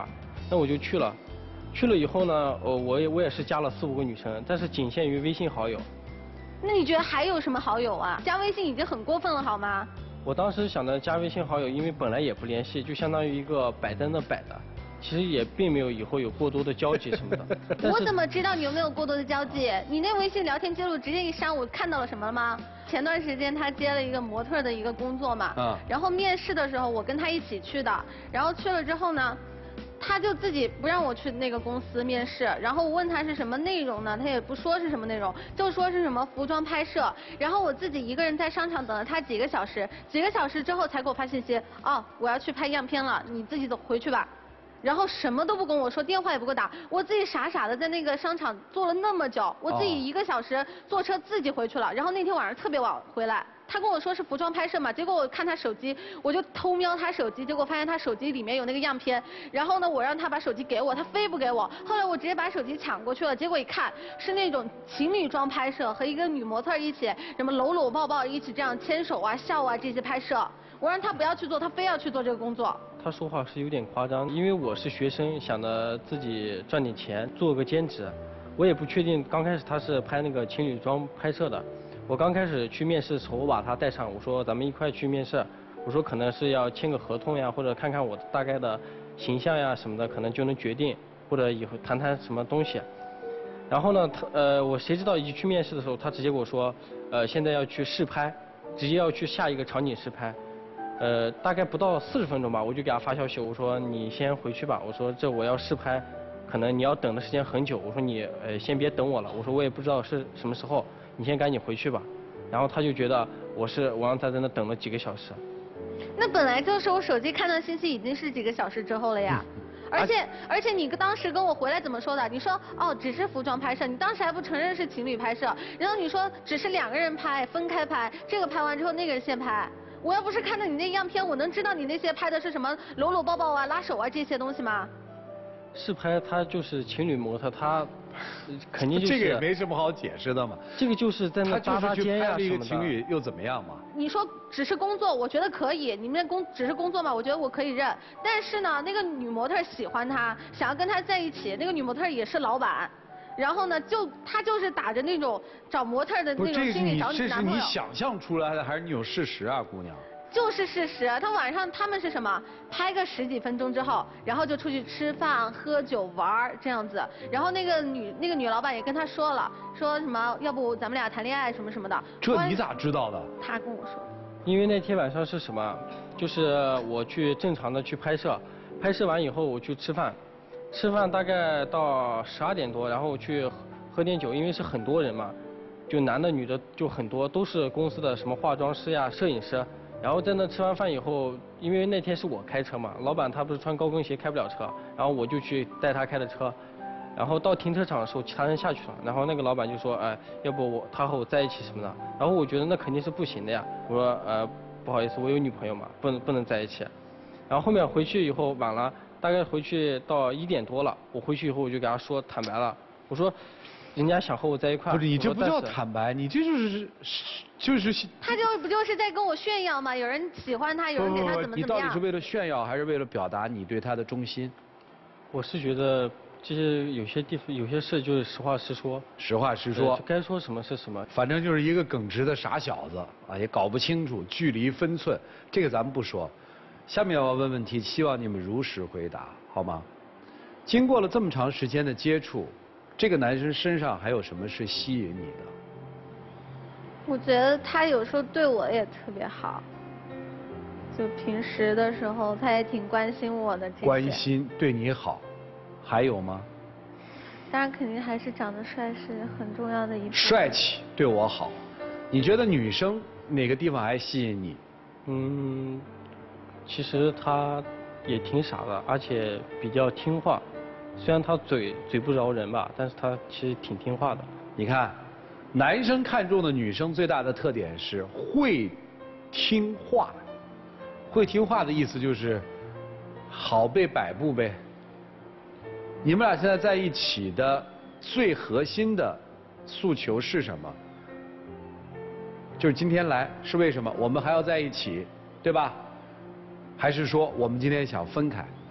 那我就去了。去了以后呢，呃，我也我也是加了四五个女生，但是仅限于微信好友。 那你觉得还有什么好友啊？加微信已经很过分了好吗？ 我当时想的加微信好友，因为本来也不联系，就相当于一个摆在那摆的。其实也并没有以后有过多的交集什么的。 我怎么知道你有没有过多的交际？你那微信聊天记录直接一删，我看到了什么了吗？前段时间他接了一个模特的一个工作嘛，啊，然后面试的时候我跟他一起去的，然后去了之后呢，他就自己不让我去那个公司面试，然后我问他是什么内容呢，他也不说是什么内容，就说是什么服装拍摄，然后我自己一个人在商场等了他几个小时，几个小时之后才给我发信息，哦，我要去拍样片了，你自己走回去吧。然后什么都不跟我说，电话也不给我打，我自己傻傻的在那个商场坐了那么久，我自己一个小时坐车自己回去了。然后那天晚上特别晚回来，他跟我说是服装拍摄嘛，结果我看他手机，我就偷瞄他手机，结果发现他手机里面有那个样片。然后呢，我让他把手机给我，他非不给我。后来我直接把手机抢过去了，结果一看是那种情侣装拍摄，和一个女模特一起什么搂搂抱抱，一起这样牵手啊、笑啊这些拍摄。我让他不要去做，他非要去做这个工作。 他说话是有点夸张，因为我是学生，想着自己赚点钱，做个兼职。我也不确定，刚开始他是拍那个情侣装拍摄的。我刚开始去面试的时候，我把他带上，我说咱们一块去面试。我说可能是要签个合同呀，或者看看我大概的形象呀什么的，可能就能决定，或者以后谈谈什么东西。然后呢，他呃，我谁知道一去面试的时候，他直接跟我说，呃，现在要去试拍，直接要去下一个场景试拍。呃，大概不到四十分钟吧，我就给他发消息，我说你先回去吧，我说这我要试拍，可能你要等的时间很久，我说你呃先别等我了，我说我也不知道是什么时候，你先赶紧回去吧。然后他就觉得我是我让他在那等了几个小时。 那本来就是我手机看到信息已经是几个小时之后了呀。嗯而且而且你当时跟我回来怎么说的？你说哦只是服装拍摄，你当时还不承认是情侣拍摄，然后你说只是两个人拍，分开拍，这个拍完之后那个人先拍。我要不是看到你那样片，我能知道你那些拍的是什么搂搂抱抱啊、拉手啊这些东西吗？ 试拍他就是情侣模特，他肯定就是。 这个也没什么好解释的嘛。 这个就是在那搭搭肩呀什么的。他就是去拍了一个情侣又怎么样嘛？ 你说只是工作，我觉得可以，你们那工只是工作嘛，我觉得我可以认。但是呢，那个女模特喜欢他，想要跟他在一起，那个女模特也是老板。然后呢，就他就是打着那种找模特的那种心理找女男朋友。这是你想象出来的，还是你有事实啊，姑娘？ 就是事实。他晚上他们是什么？拍个十几分钟之后，然后就出去吃饭、喝酒、玩这样子。然后那个女那个女老板也跟他说了，说什么要不咱们俩谈恋爱什么什么的。 这你咋知道的？ 他跟我说。 因为那天晚上是什么？就是我去正常的去拍摄，拍摄完以后我去吃饭。吃饭大概到十二点多，然后我去喝喝点酒，因为是很多人嘛，就男的女的就很多，都是公司的什么化妆师呀、摄影师。然后在那吃完饭以后，因为那天是我开车嘛，老板他不是穿高跟鞋开不了车，然后我就去带他开的车。然后到停车场的时候，其他人下去了，然后那个老板就说，哎，要不我他和我在一起什么的。然后我觉得那肯定是不行的呀，我说呃不好意思，我有女朋友嘛，不能不能在一起。然后后面回去以后晚了。大概回去到一点多了，我回去以后我就给他说坦白了，我说，人家想和我在一块。 不是你这不叫坦白，你这就是就是。 他就不就是在跟我炫耀吗？有人喜欢他，有人给他怎么怎么样。 你到底是为了炫耀，还是为了表达你对他的忠心？ 我是觉得，其实有些地方有些事就是实话实说。 实话实说。 该说什么是什么。 反正就是一个耿直的傻小子啊，也搞不清楚距离分寸，这个咱们不说。下面我要问问题，希望你们如实回答，好吗？经过了这么长时间的接触，这个男生身上还有什么是吸引你的？ 我觉得他有时候对我也特别好，就平时的时候他也挺关心我的。这些关心对你好，还有吗？ 当然肯定还是长得帅是很重要的一部分。 帅气对我好，你觉得女生哪个地方还吸引你？ 嗯。其实他也挺傻的，而且比较听话。虽然他嘴嘴不饶人吧，但是他其实挺听话的。 你看，男生看中的女生最大的特点是会听话。会听话的意思就是好被摆布呗。你们俩现在在一起的最核心的诉求是什么？就是今天来是为什么？我们还要在一起，对吧？还是说我们今天想分开？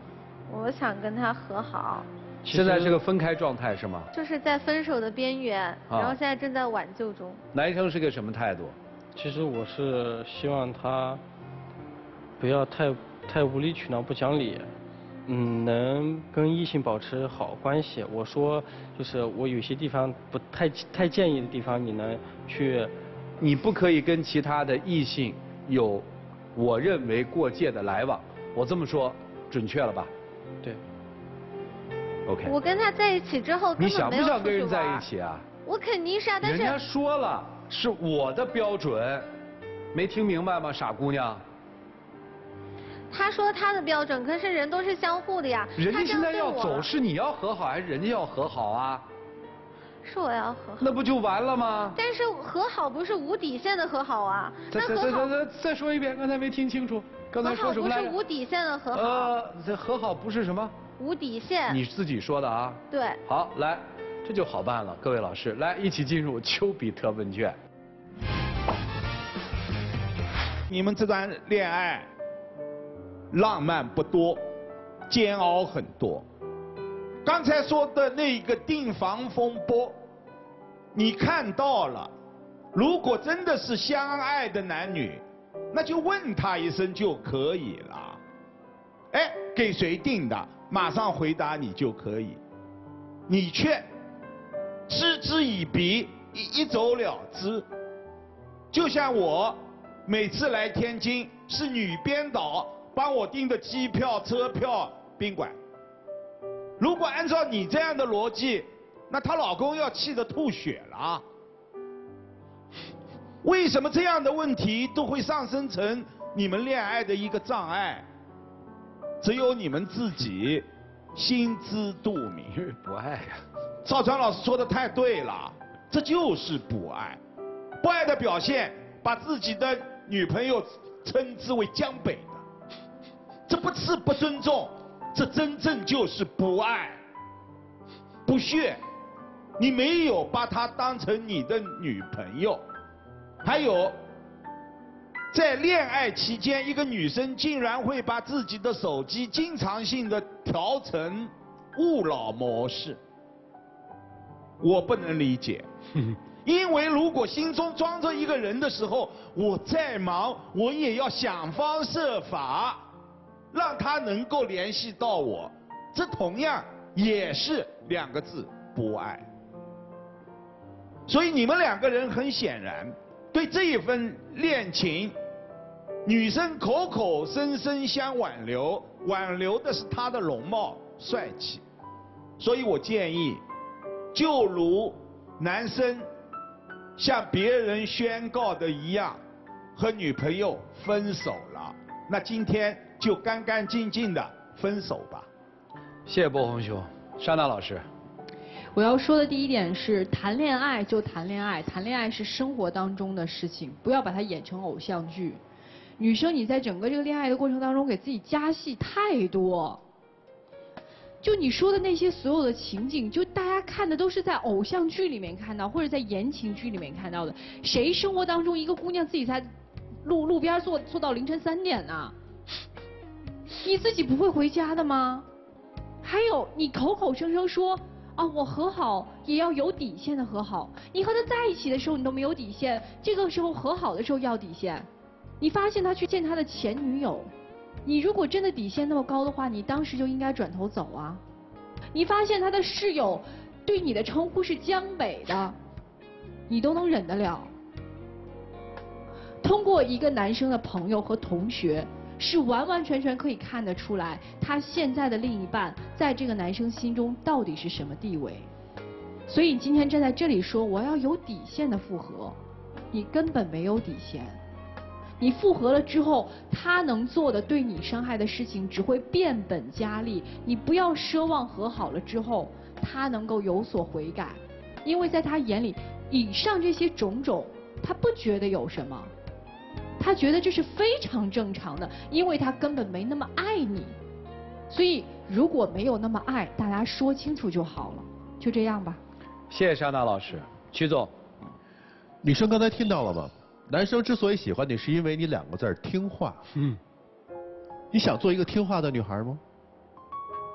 我想跟他和好。 现在是个分开状态是吗？ 就是在分手的边缘， 啊、 然后现在正在挽救中。 男生是个什么态度？ 其实我是希望他不要太太无理取闹、不讲理，嗯，能跟异性保持好关系。我说就是我有些地方不太太建议的地方，你能去。 你不可以跟其他的异性有我认为过界的来往，我这么说准确了吧？ 对。 OK。 我跟他在一起之后根本没有出去玩。 你想不想跟人在一起啊？ 我肯定是啊，但是。 人家说了是我的标准，没听明白吗，傻姑娘？ 他说他的标准，可是人都是相互的呀。 人家现在要走，是你要和好还是人家要和好啊？ 是我要和好， 那不就完了吗？ 但是和好不是无底线的和好啊。 再再再再再说一遍，刚才没听清楚。刚才说什么来着？ 和好不是无底线的和好。 呃，这和好不是什么？ 无底线。 你自己说的啊。 对。 好，来，这就好办了，各位老师，来一起进入丘比特问卷。 你们这段恋爱，浪漫不多，煎熬很多。刚才说的那个订房风波，你看到了。如果真的是相爱的男女，那就问他一声就可以了。哎，给谁订的？马上回答你就可以。你却嗤之以鼻，一一走了之。就像我每次来天津，是女编导帮我订的机票、车票、宾馆。如果按照你这样的逻辑，那她老公要气得吐血了。为什么这样的问题都会上升成你们恋爱的一个障碍？只有你们自己心知肚明。 不爱呀、啊！ 赵传老师说的太对了，这就是不爱。不爱的表现，把自己的女朋友称之为江北的，这不是不尊重。这真正就是不爱、不屑，你没有把她当成你的女朋友。还有，在恋爱期间，一个女生竟然会把自己的手机经常性的调成勿扰模式，我不能理解。因为如果心中装着一个人的时候，我再忙，我也要想方设法让他能够联系到我，这同样也是两个字：不爱。所以你们两个人很显然对这一份恋情，女生口口声声想挽留，挽留的是她的容貌帅气。所以我建议，就如男生向别人宣告的一样，和女朋友分手了，那今天就干干净净的分手吧。 谢谢波红兄，莎娜老师。 我要说的第一点是，谈恋爱就谈恋爱，谈恋爱是生活当中的事情，不要把它演成偶像剧。女生，你在整个这个恋爱的过程当中给自己加戏太多。就你说的那些所有的情景，就大家看的都是在偶像剧里面看到，或者在言情剧里面看到的。谁生活当中一个姑娘自己在路路边坐坐到凌晨三点呢？你自己不会回家的吗？还有，你口口声声说啊，我和好也要有底线的和好。你和他在一起的时候你都没有底线，这个时候和好的时候要底线。你发现他去见他的前女友，你如果真的底线那么高的话，你当时就应该转头走啊。你发现他的室友对你的称呼是江北的，你都能忍得了。通过一个男生的朋友和同学，是完完全全可以看得出来，他现在的另一半在这个男生心中到底是什么地位。所以你今天站在这里说我要有底线的复合，你根本没有底线。你复合了之后，他能做的对你伤害的事情只会变本加厉。你不要奢望和好了之后他能够有所悔改，因为在他眼里，以上这些种种他不觉得有什么，他觉得这是非常正常的，因为他根本没那么爱你。所以如果没有那么爱，大家说清楚就好了，就这样吧。 谢谢莎娜老师。曲总， 女生刚才听到了吗？男生之所以喜欢你，是因为你两个字儿听话。嗯。你想做一个听话的女孩吗？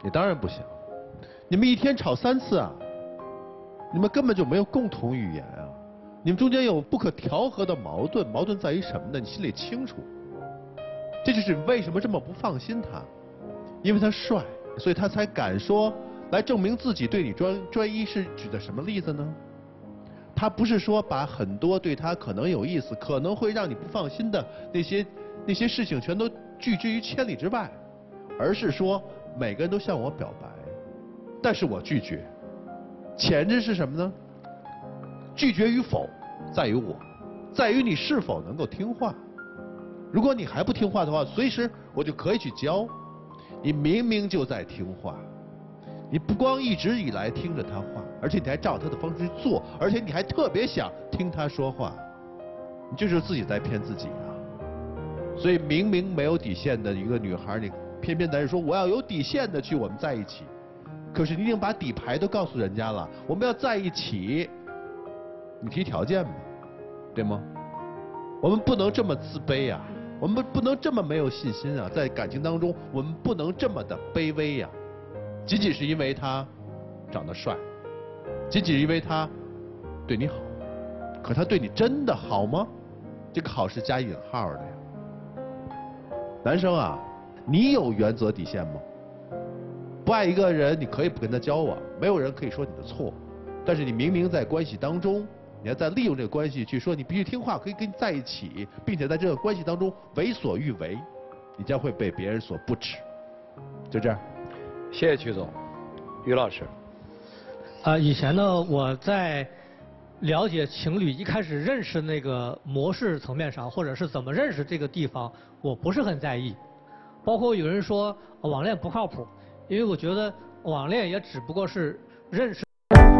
你当然不行。你们一天吵三次啊，你们根本就没有共同语言啊，你们中间有不可调和的矛盾，矛盾在于什么呢？你心里清楚。这就是为什么这么不放心他，因为他帅，所以他才敢说来证明自己对你专专一。是举的什么例子呢？他不是说把很多对他可能有意思、可能会让你不放心的那些那些事情全都拒之于千里之外，而是说每个人都向我表白，但是我拒绝。前置是什么呢？拒绝与否在于我，在于你是否能够听话。如果你还不听话的话，随时我就可以去教。你明明就在听话，你不光一直以来听着他话，而且你还照他的方式去做，而且你还特别想听他说话，你这就是自己在骗自己啊！所以明明没有底线的一个女孩，你偏偏在这说我要有底线的去我们在一起，可是你已经把底牌都告诉人家了，我们要在一起，你提条件嘛，对吗？我们不能这么自卑啊！我们不能这么没有信心啊！在感情当中，我们不能这么的卑微呀、啊！仅仅是因为他长得帅，仅仅是因为他对你好，可他对你真的好吗？这个好是加引号的呀。男生啊，你有原则底线吗？不爱一个人，你可以不跟他交往，没有人可以说你的错，但是你明明在关系当中。你要再利用这个关系去说你必须听话，可以跟你在一起，并且在这个关系当中为所欲为，你将会被别人所不齿。就这样。 谢谢曲总，于老师。 啊、呃，以前呢，我在了解情侣一开始认识那个模式层面上，或者是怎么认识这个地方，我不是很在意。包括有人说网恋不靠谱，因为我觉得网恋也只不过是认识。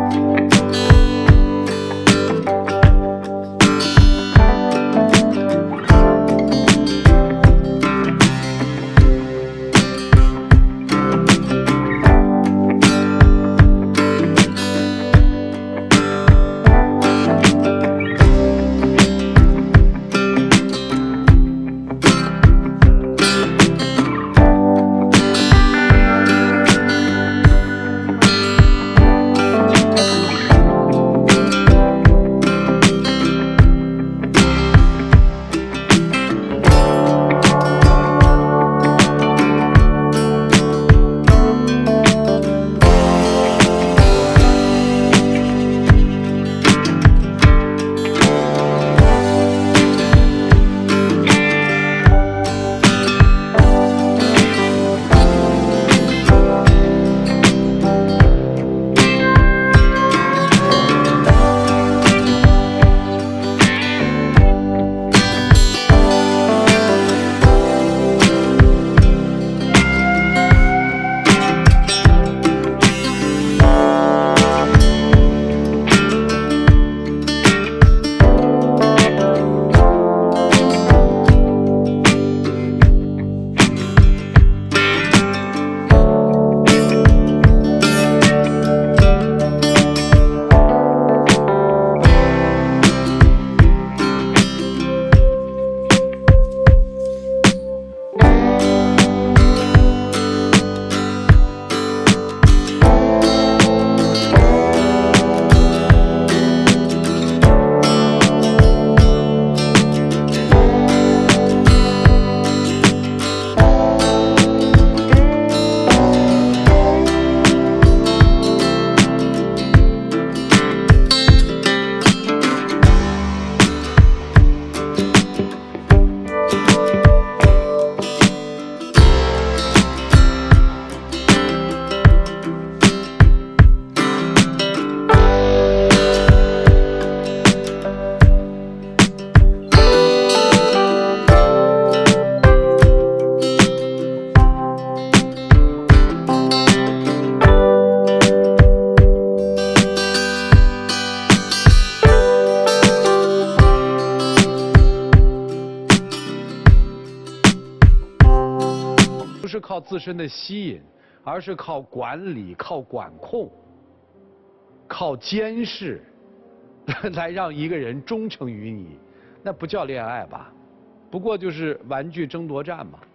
是靠自身的吸引，而是靠管理、靠管控、靠监视来让一个人忠诚于你，那不叫恋爱吧？不过就是玩具争夺战嘛。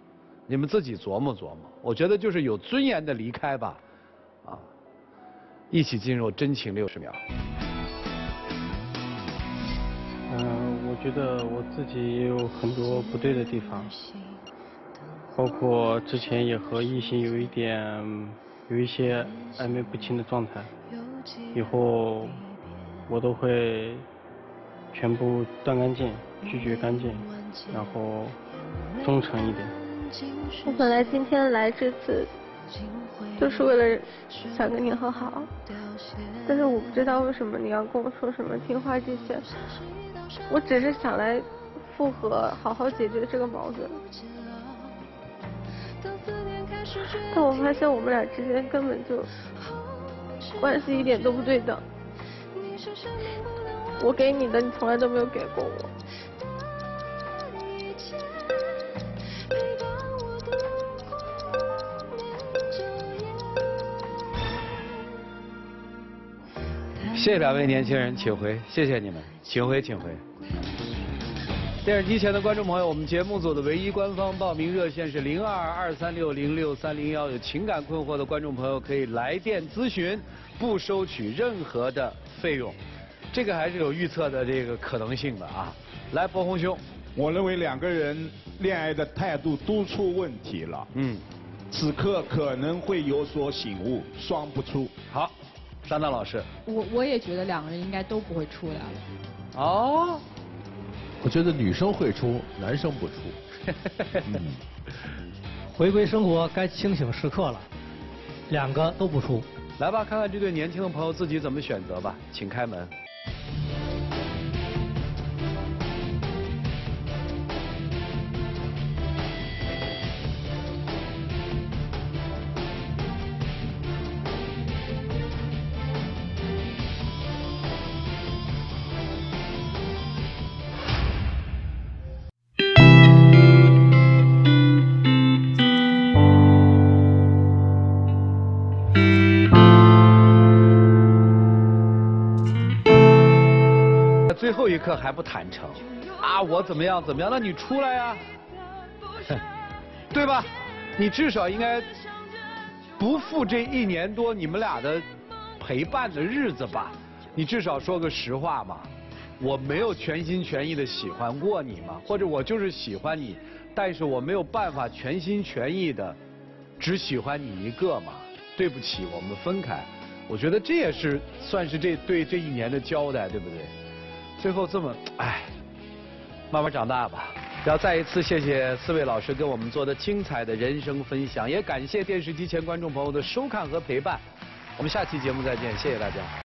你们自己琢磨琢磨。我觉得就是有尊严的离开吧，啊，一起进入真情六十秒。 嗯、呃，我觉得我自己也有很多不对的地方，包括之前也和异性有一点有一些暧昧不清的状态，以后我都会全部断干净，拒绝干净，然后忠诚一点。 我本来今天来这次就是为了想跟你和好，但是我不知道为什么你要跟我说什么听话这些，我只是想来复合，好好解决这个矛盾。但我发现我们俩之间根本就关系一点都不对等，我给你的你从来都没有给过我。 谢谢两位年轻人，请回，谢谢你们，请回，请回。电视机前的观众朋友，我们节目组的唯一官方报名热线是零二二三六零六三零幺，有情感困惑的观众朋友可以来电咨询，不收取任何的费用。这个还是有预测的这个可能性的啊。来，博宏兄， 我认为两个人恋爱的态度都出问题了。嗯，此刻可能会有所醒悟，双不出。 好。山大老师， 我我也觉得两个人应该都不会出来了。 哦， 我觉得女生会出，男生不出。 嗯，回归生活该清醒时刻了，两个都不出。 来吧，看看这对年轻的朋友自己怎么选择吧，请开门。最后一刻还不坦诚啊！我怎么样怎么样？那你出来呀、啊，对吧？你至少应该不负这一年多你们俩的陪伴的日子吧？你至少说个实话嘛。我没有全心全意的喜欢过你嘛，或者我就是喜欢你，但是我没有办法全心全意的只喜欢你一个嘛。对不起，我们分开。我觉得这也是算是这对这一年的交代，对不对？最后这么，哎，慢慢长大吧。要再一次谢谢四位老师跟我们做的精彩的人生分享，也感谢电视机前观众朋友的收看和陪伴。我们下期节目再见，谢谢大家。